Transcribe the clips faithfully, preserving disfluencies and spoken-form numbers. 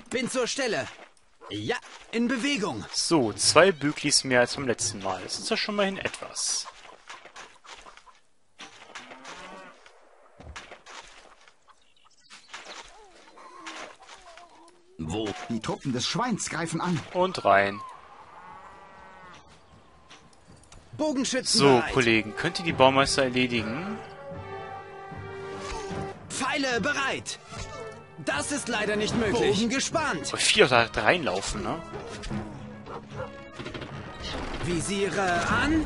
Bin zur Stelle. Ja, in Bewegung. So, zwei Büglis mehr als beim letzten Mal. Das ist ja schon mal hin etwas. Wo? Die Truppen des Schweins greifen an. Und rein. Bogenschützen So, bereit. Kollegen, könnt ihr die Baumeister erledigen? Pfeile bereit. Das ist leider nicht möglich. Bogen gespannt. Oh, vier da reinlaufen, ne? Visiere an.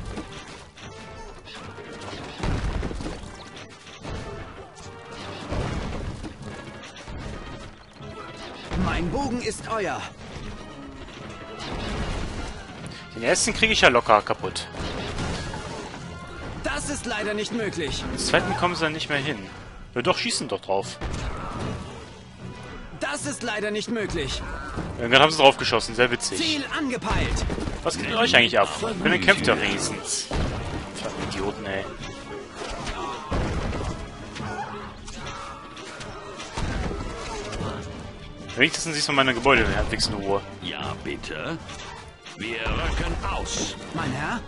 Mein Bogen ist euer. Den ersten kriege ich ja locker kaputt. Das ist leider nicht möglich. Den zweiten kommen sie dann nicht mehr hin. Ja, doch, schießen doch drauf. Das ist leider nicht möglich. Irgendwann haben sie drauf geschossen, sehr witzig. Ziel angepeilt. Was geht mit euch eigentlich ab? Wenn ihr kämpft ja wenigstens. Verdammt Idioten, ey. Wenigstens siehst du meine Gebäude halbwegs in Ruhe. Ja, bitte. Wir rücken aus. Mein Herr?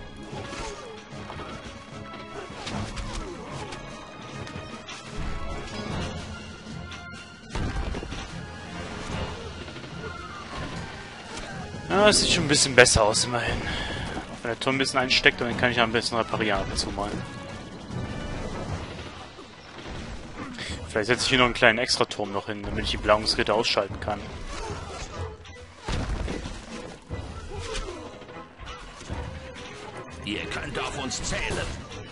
Ja, es sieht schon ein bisschen besser aus, immerhin. Auch wenn der Turm ein bisschen einsteckt, dann kann ich am besten reparieren ab und zu mal. Vielleicht setze ich hier noch einen kleinen Extraturm noch hin, damit ich die Belagerungsritter ausschalten kann. Ihr könnt auf uns zählen.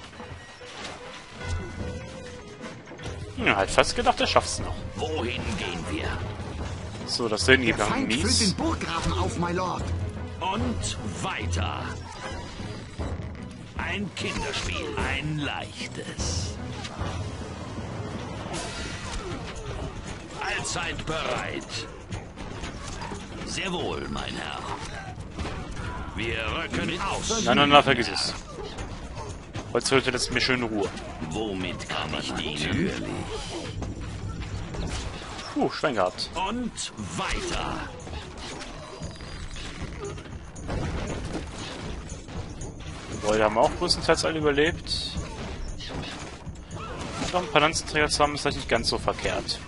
Ja, halt fast gedacht, er schafft's noch. Wohin gehen wir? So, das da hinten geht Der noch Feind füllt mies. den Burggraben auf, my Lord. Und weiter. Ein Kinderspiel. Ein leichtes. Allzeit bereit. Sehr wohl, mein Herr. Wir rücken aus. Nein, nein, nein, vergiss es. Holzhütte lässt mir schön Ruhe. Womit kann ich dienen? Puh, Schwein gehabt. Und weiter. Gebäude haben auch größtenteils alle überlebt. Noch ein paar Lanzenträger zu haben, ist vielleicht nicht ganz so verkehrt.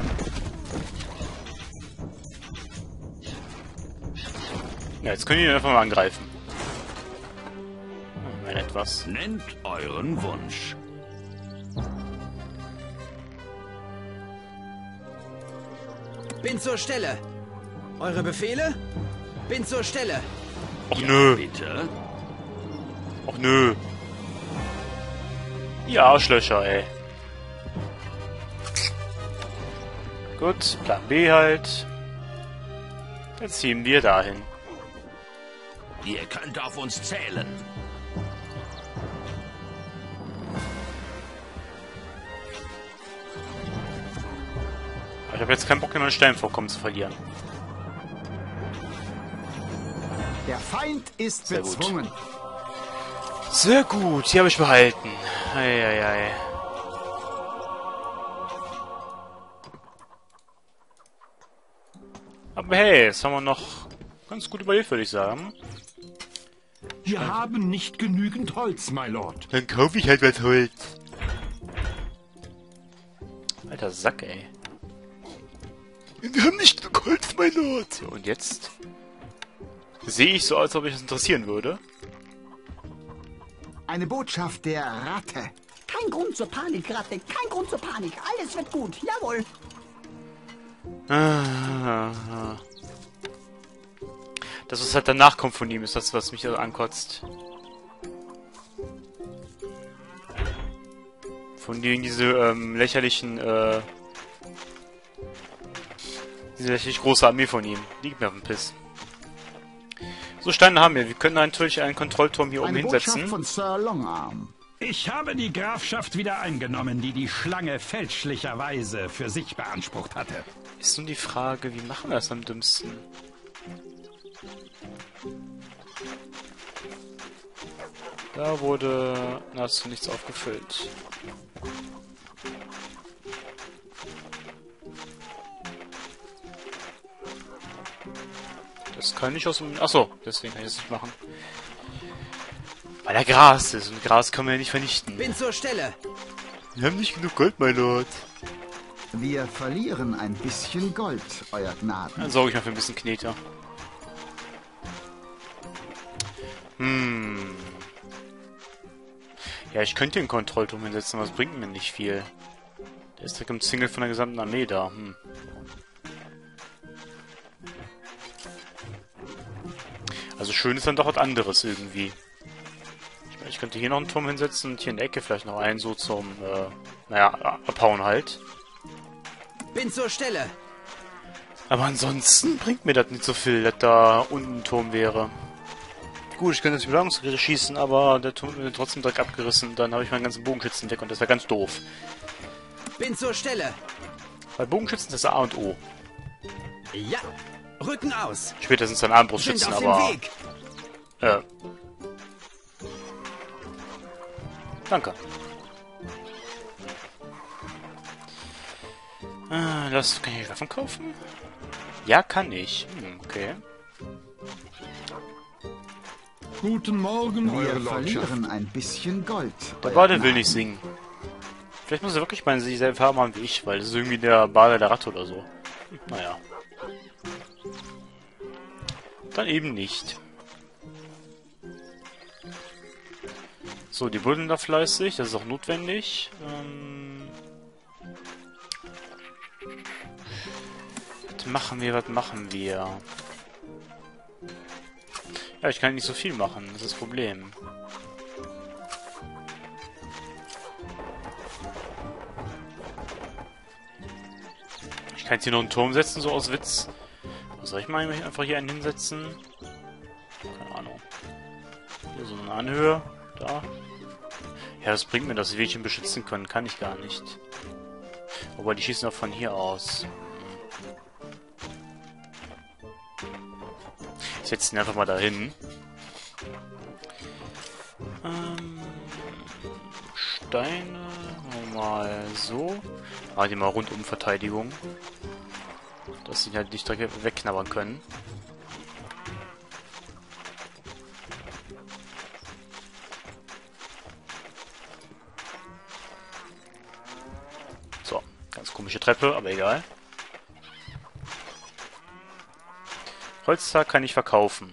Ja, jetzt können die einfach mal angreifen. Hm, wenn etwas. Nennt euren Wunsch. Bin zur Stelle. Eure Befehle? Bin zur Stelle. Och nö, Bitte? och nö. Ihr Arschlöcher, ey. Gut, Plan B halt. Dann ziehen wir dahin. Ihr könnt auf uns zählen. Ich habe jetzt keinen Bock, mein Stellenvorkommen zu verlieren. Der Feind ist Sehr gut. bezwungen. Sehr gut, die habe ich behalten. Eieiei. Aber hey, jetzt haben wir noch ganz gut überlebt, würde ich sagen. Wir haben nicht genügend Holz, my Lord. Dann kaufe ich halt was Holz. Alter Sack, ey. Wir haben nicht genug Holz, mein Lord. So, und jetzt sehe ich so, als ob ich das interessieren würde. Eine Botschaft der Ratte. Kein Grund zur Panik, Ratte. Kein Grund zur Panik. Alles wird gut. Jawohl. Ah, das, was halt danach kommt von ihm, ist das, was mich ankotzt. Von denen diese ähm, lächerlichen, äh, diese lächerlich große Armee von ihm. Liegt mir auf dem Piss. So, Steine haben wir. Wir können natürlich einen Kontrollturm hier oben Eine Botschaft hinsetzen. von Sir Longarm. Ich habe die Grafschaft wieder eingenommen, die die Schlange fälschlicherweise für sich beansprucht hatte. Ist nun die Frage, wie machen wir das am dümmsten? Da wurde nahezu nichts aufgefüllt. Das kann ich aus dem... Achso, deswegen kann ich das nicht machen. Weil da Gras ist und Gras kann man ja nicht vernichten. Bin zur Stelle. Wir haben nicht genug Gold, mein Lord. Wir verlieren ein bisschen Gold, Euer Gnaden. Dann sorge ich mal für ein bisschen Kneter. Hm. Ja, ich könnte den Kontrollturm hinsetzen, aber das bringt mir nicht viel. Der ist direkt im Single von der gesamten Armee da. Hm. Also schön ist dann doch was anderes irgendwie. Ich meine, ich könnte hier noch einen Turm hinsetzen und hier in der Ecke vielleicht noch einen so zum, äh, naja, abhauen halt. Bin zur Stelle. Aber ansonsten bringt mir das nicht so viel, dass da unten ein Turm wäre. Gut, ich könnte jetzt die Belagungsgeräte schießen, aber der Turm wird trotzdem direkt abgerissen. Dann habe ich meinen ganzen Bogenschützen weg und das wäre ganz doof. Bin zur Stelle. Bei Bogenschützen ist das A und O. Ja. Rücken aus. Später sind es dann Sind Armbrustschützen, auf aber... dem Weg. Äh. Danke. Äh, das kann ich Waffen kaufen? Ja, kann ich. Hm, okay. Guten Morgen, Wir Eure Lordschaft. verlieren ein bisschen Gold. Der Euer Bade will Gnaden. nicht singen. Vielleicht muss er wirklich mal dieselbe Farbe haben wie ich, weil das ist irgendwie der Bade der Ratte oder so. Hm, naja. Dann eben nicht. So, die buddeln da fleißig, das ist auch notwendig. Ähm was machen wir, was machen wir? Ja, ich kann nicht so viel machen, das ist das Problem. Ich kann jetzt hier noch einen Turm setzen, so aus Witz. Was soll ich mal einfach hier einen hinsetzen? Keine Ahnung. Hier so eine Anhöhe. Da. Ja, das bringt mir, dass wir ihn beschützen können. Kann ich gar nicht. Wobei, die schießen auch von hier aus. Ich setze ihn einfach mal dahin. Ähm, Steine. Mal so. Ah, die mal rundum Verteidigung. Dass sie halt nicht direkt wegknabbern können. So, ganz komische Treppe, aber egal. Holztag kann ich verkaufen.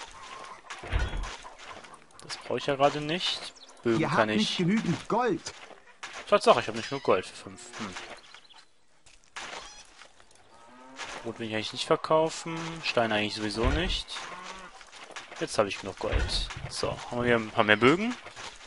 Das brauche ich ja gerade nicht. Bögen Ihr kann habt nicht ich... genügend Gold. Tatsache, ich habe nicht nur Gold für fünf. Hm. Rot will ich eigentlich nicht verkaufen. Stein eigentlich sowieso nicht. Jetzt habe ich genug Gold. So, haben wir hier ein paar mehr Bögen.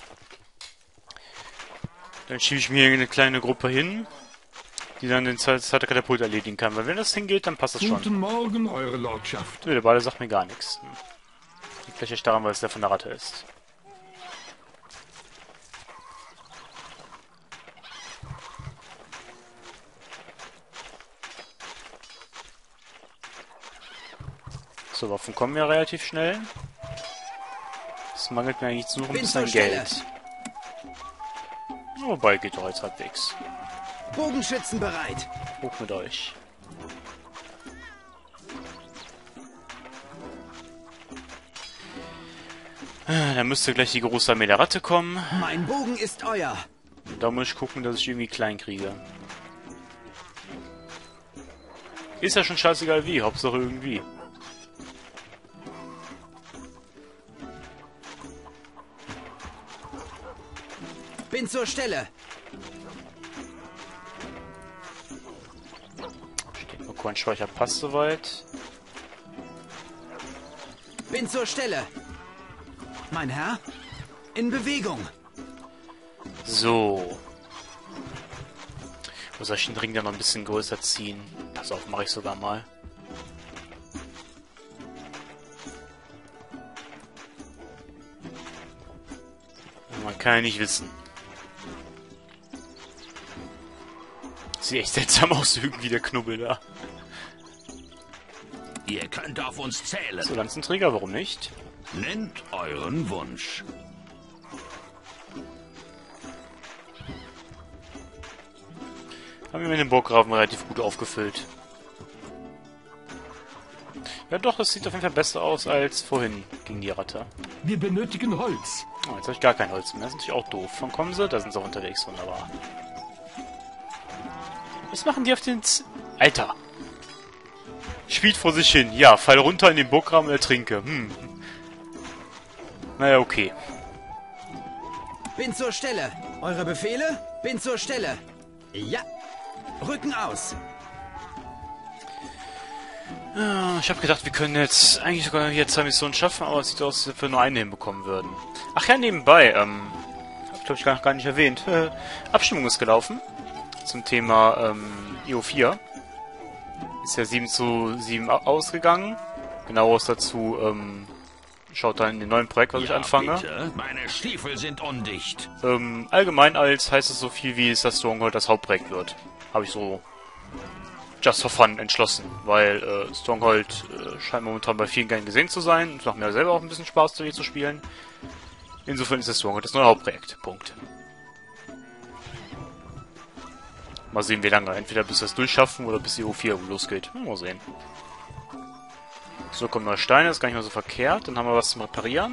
Dann schiebe ich mir eine kleine Gruppe hin, die dann den zweiten Katapult erledigen kann. Weil wenn das hingeht, dann passt das schon. Guten Morgen, Eure Lordschaft. Nö, der Bade sagt mir gar nichts. Hm. Liegt vielleicht daran, weil es der von der Ratte ist. So, Waffen kommen ja relativ schnell. Es mangelt mir eigentlich nur noch ein Bin bisschen zur Stelle. Geld. Wobei, geht doch jetzt halbwegs. Bogenschützen bereit. Hoch mit euch. Ah, dann müsste gleich die große Armee der Ratte kommen. Mein Bogen ist euer. Da muss ich gucken, dass ich irgendwie klein kriege. Ist ja schon scheißegal wie, Hauptsache irgendwie. Bin zur Stelle. Steht nur Kornspeicher, passt soweit. Bin zur Stelle. Mein Herr, in Bewegung. So. Wo soll ich den Ring dann noch ein bisschen größer ziehen? Pass auf, mache ich sogar mal. Man kann ja nicht wissen. Sieht echt seltsam aus, irgendwie der Knubbel da. Ihr könnt auf uns zählen. So, Lanzenträger, warum nicht? Nennt euren Wunsch. Haben wir mit den Burggrafen relativ gut aufgefüllt. Ja doch, das sieht auf jeden Fall besser aus als vorhin gegen die Ratte. Wir benötigen Holz. Oh, jetzt habe ich gar kein Holz mehr. Das ist natürlich auch doof. Wann kommen sie? Da sind sie auch unterwegs. Wunderbar. Was machen die auf den... Z Alter! Spielt vor sich hin. Ja, fall runter in den Burggraben und ertrinke. Hm. Naja, okay. Bin zur Stelle. Eure Befehle? Bin zur Stelle. Ja. Rücken aus. Ja, ich habe gedacht, wir können jetzt eigentlich sogar hier zwei Missionen schaffen, aber es sieht aus, als ob wir nur eine hinbekommen würden. Ach ja, nebenbei, ähm, hab ich glaube ich gar, gar nicht erwähnt. Abstimmung ist gelaufen zum Thema ähm, E O vier. Ist ja sieben zu sieben ausgegangen. Genaueres dazu ähm, schaut dann in dem neuen Projekt, was ja, ich anfange. Bitte. Meine Stiefel sind undicht. Ähm, allgemein als heißt es so viel, wie es das Stronghold das Hauptprojekt wird. Habe ich so just for fun entschlossen, weil äh, Stronghold äh, scheint momentan bei vielen gern gesehen zu sein. Es macht mir selber auch ein bisschen Spaß, zu zu spielen. Insofern ist das Stronghold das neue Hauptprojekt. Punkt. Mal sehen, wie lange. Entweder bis wir es durchschaffen oder bis die E O vier losgeht. Mal sehen. So, kommen neue Steine. Das ist gar nicht mehr so verkehrt. Dann haben wir was zum Reparieren.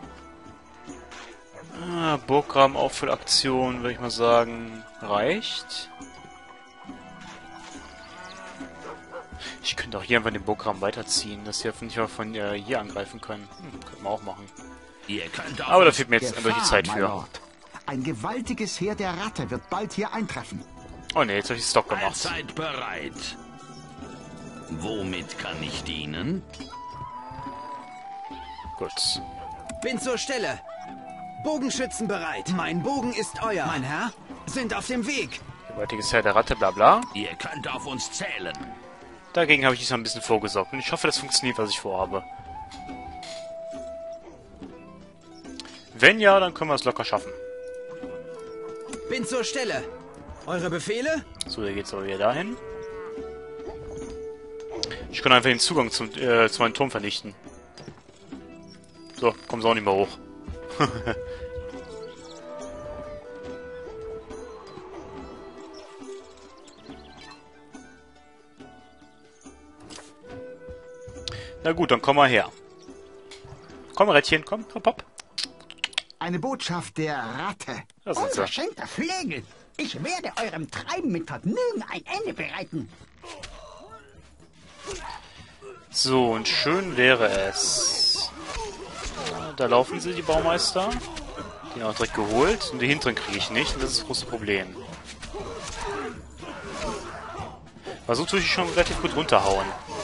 Ah, Burggraben-Auffüllaktion, würde ich mal sagen, reicht. Ich könnte auch hier einfach den Burggraben weiterziehen, dass wir nicht mal von äh, hier angreifen können. Hm, könnten wir auch machen. Ihr könnt Aber da fehlt mir jetzt einfach die Zeit für. Lord. Ein gewaltiges Heer der Ratte wird bald hier eintreffen. Oh ne, jetzt habe ich Stock gemacht. Seid bereit. Womit kann ich dienen? Gut. Bin zur Stelle. Bogenschützen bereit. Mein Bogen ist euer. Mein Herr, sind auf dem Weg. Gewaltiges Heer der Ratte, bla bla. Ihr könnt auf uns zählen. Dagegen habe ich diesmal ein bisschen vorgesorgt. Und ich hoffe, das funktioniert, was ich vorhabe. Wenn ja, dann können wir es locker schaffen. Bin zur Stelle. Eure Befehle? So, hier geht's aber wieder dahin. Ich kann einfach den Zugang zum, äh, zu meinem Turm vernichten. So, kommen sie auch nicht mehr hoch. Na gut, dann komm mal her. Komm, Rädchen, komm, hopp, hopp. Eine Botschaft der Ratte. Da sind sie. Unverschämter Flegel. Ich werde eurem Treiben mit Vergnügen ein Ende bereiten. So, und schön wäre es. Da laufen sie, die Baumeister. Die haben auch direkt geholt. Und die hinteren kriege ich nicht. Und das ist das große Problem. Aber so tue ich schon relativ gut runterhauen.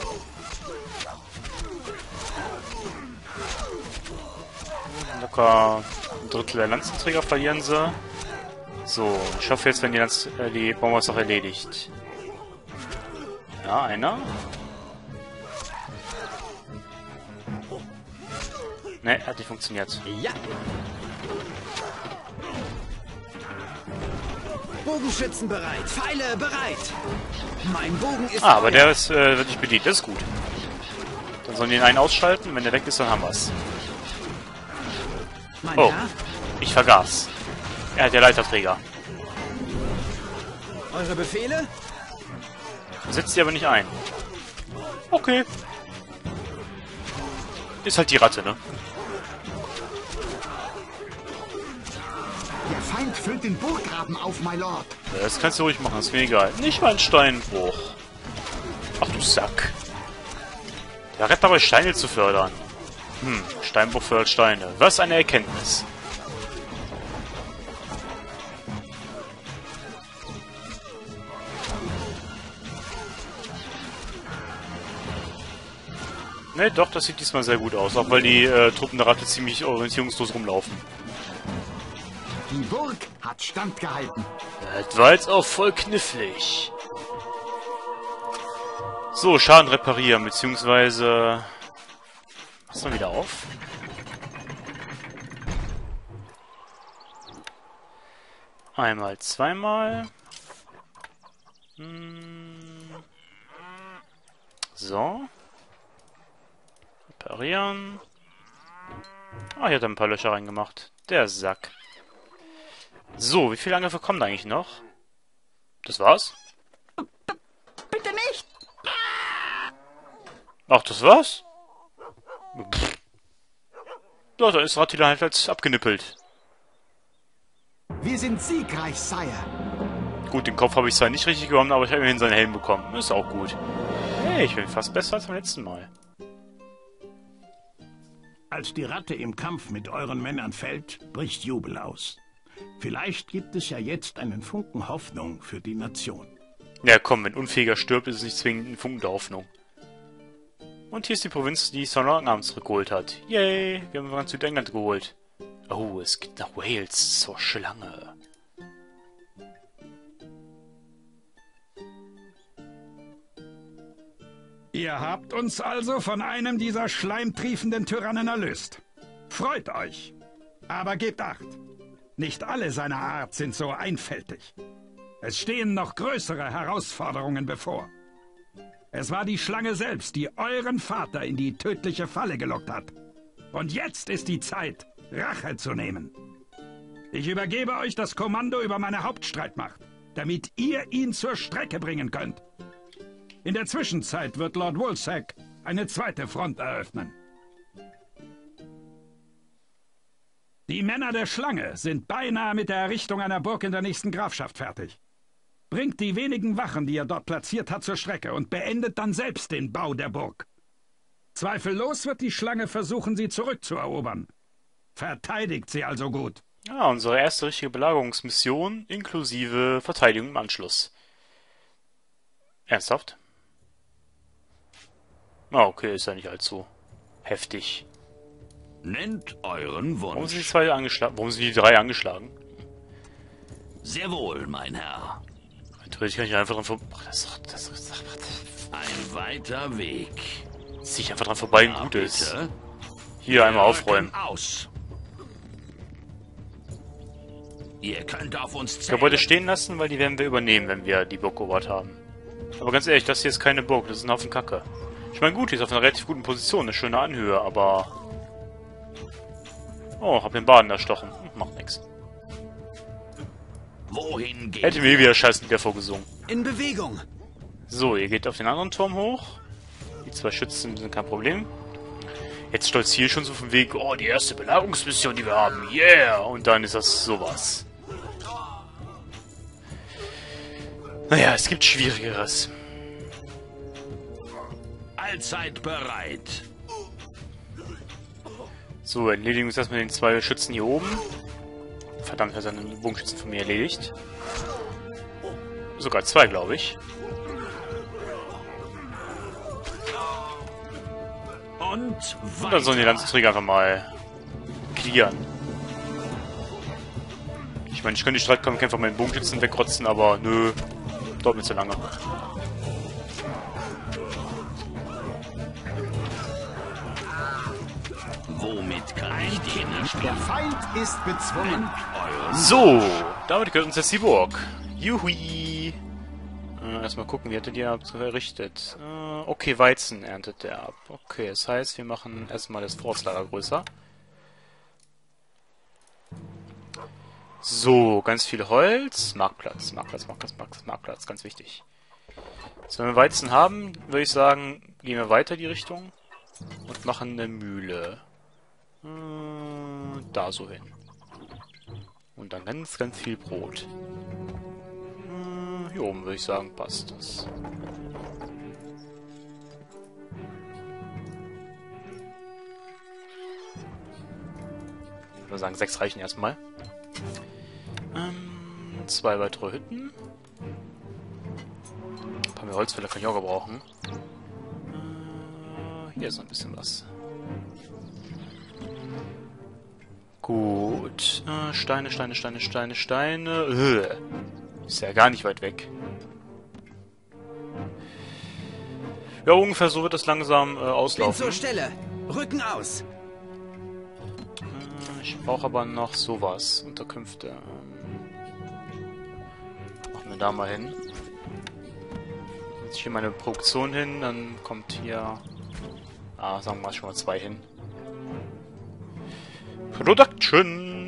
Locker ein Drittel der Lanzenträger verlieren sie. So, ich hoffe jetzt, wenn die, Lanz äh, die Baumeister auch erledigt. Ja, einer. Ne, hat nicht funktioniert. Ja. Bogenschützen bereit. Pfeile bereit. Mein Bogen ist... Ah, aber der ist, äh, wird nicht bedient. Das ist gut. Dann sollen wir den einen ausschalten. Wenn der weg ist, dann haben wir es. Mein Oh, Herr, ich vergaß. Er hat ja Leiterträger. eure Befehle? Setzt sie aber nicht ein. Okay. Ist halt die Ratte, ne? Der Feind füllt den Burggraben auf, my Lord. Das kannst du ruhig machen, ist mir egal. Nicht mal ein Steinbruch. Ach du Sack. Der Rapper bei Steine zu fördern. Hm, Steinbruch fördert Steine. Was eine Erkenntnis. Ne, doch, das sieht diesmal sehr gut aus. Auch weil die äh, Truppen der Ratte ziemlich orientierungslos rumlaufen. Die Burg hat standgehalten. Das war jetzt auch voll knifflig. So, Schaden reparieren, beziehungsweise... Mach's mal wieder auf. Einmal, zweimal. Hm. So. Reparieren. Ah, hier hat er ein paar Löcher reingemacht. Der Sack. So, wie viele Angriffe kommen da eigentlich noch? Das war's? Bitte nicht. Ach, das war's? Pff. Ja, da ist Rattila halt als abgenippelt. Wir sind siegreich, Sire. Gut, den Kopf habe ich zwar nicht richtig gewonnen, aber ich habe immerhin seinen Helm bekommen. Ist auch gut. Hey, ich bin fast besser als beim letzten Mal. Als die Ratte im Kampf mit euren Männern fällt, bricht Jubel aus. Vielleicht gibt es ja jetzt einen Funken Hoffnung für die Nation. Ja komm, wenn Unfähiger stirbt, ist es nicht zwingend ein Funken der Hoffnung. Und hier ist die Provinz, die Sondernamen zurückgeholt hat. Yay, wir haben ganz Südengland geholt. Oh, es geht nach Wales zur Schlange. Ihr habt uns also von einem dieser schleimtriefenden Tyrannen erlöst. Freut euch. Aber gebt acht. Nicht alle seiner Art sind so einfältig. Es stehen noch größere Herausforderungen bevor. Es war die Schlange selbst, die euren Vater in die tödliche Falle gelockt hat. Und jetzt ist die Zeit, Rache zu nehmen. Ich übergebe euch das Kommando über meine Hauptstreitmacht, damit ihr ihn zur Strecke bringen könnt. In der Zwischenzeit wird Lord Wolsek eine zweite Front eröffnen. Die Männer der Schlange sind beinahe mit der Errichtung einer Burg in der nächsten Grafschaft fertig. Bringt die wenigen Wachen, die ihr dort platziert habt, zur Strecke und beendet dann selbst den Bau der Burg. Zweifellos wird die Schlange versuchen, sie zurückzuerobern. Verteidigt sie also gut. Ja, unsere erste richtige Belagerungsmission inklusive Verteidigung im Anschluss. Ernsthaft? Ah, okay, ist ja nicht allzu heftig. Nennt euren Wunsch. Warum sind die zwei angeschlagen? Warum sind die drei angeschlagen? Sehr wohl, mein Herr. Natürlich kann ich einfach dran vorbei. Das ist doch, das ist doch, Ein weiter Weg. dass ich einfach dran vorbei und Ja, gut ist. bitte. Hier einmal Wir aufräumen. rücken Aus. Ihr könnt auf uns Die zählen. Gebäude stehen lassen, weil die werden wir übernehmen, wenn wir die Burg erobert haben. Aber ganz ehrlich, das hier ist keine Burg, das ist ein Haufen Kacke. Ich meine, gut, die ist auf einer relativ guten Position, eine schöne Anhöhe, aber... Oh, hab den Baden erstochen. Hm, macht nix. Wohin geht Hätte mir wieder Scheißen wieder vorgesungen. In Bewegung. So, ihr geht auf den anderen Turm hoch. Die zwei Schützen sind kein Problem. Jetzt stolziere ich schon so vom Weg, oh, die erste Belagerungsmission, die wir haben. Yeah! Und dann ist das sowas. Naja, es gibt Schwierigeres. allzeit bereit? So, erledigen wir uns erstmal den zwei Schützen hier oben. Verdammt, er hat seinen Bogenschützen von mir erledigt. Sogar zwei, glaube ich. Und Und dann sollen die Lanzenträger einfach mal clearen. Ich meine, ich könnte die Streitkampfkämpfer meinen Bogenschützen wegrotzen, aber nö, dauert mir zu lange. Womit kann ich dienen? Der Feind ist bezwungen. So, damit gehört uns jetzt die Burg. Juhui. Äh, erstmal gucken, wie hat er die errichtet? Äh, okay, Weizen erntet der ab. Okay, das heißt, wir machen erstmal das Forstlager größer. So, ganz viel Holz. Marktplatz, Marktplatz, Marktplatz, Marktplatz, Marktplatz, ganz wichtig. So, wenn wir Weizen haben, würde ich sagen, gehen wir weiter die Richtung und machen eine Mühle. Äh, da so hin. Und dann ganz, ganz viel Brot. Äh, hier oben würde ich sagen, passt das. Ich würde sagen, sechs reichen erstmal. Ähm, zwei weitere Hütten. Ein paar mehr Holzfäller kann ich auch gebrauchen. Äh, hier ist noch ein bisschen was. Gut. Äh, Steine, Steine, Steine, Steine, Steine. Äh, ist ja gar nicht weit weg. Ja, ungefähr so wird das langsam äh, Bin auslaufen. zur Stelle. Rücken aus. Äh, ich brauche aber noch sowas. Unterkünfte. Ähm, machen wir da mal hin. Setze ich hier meine Produktion hin, dann kommt hier... Ah, sagen wir mal schon mal zwei hin. Production!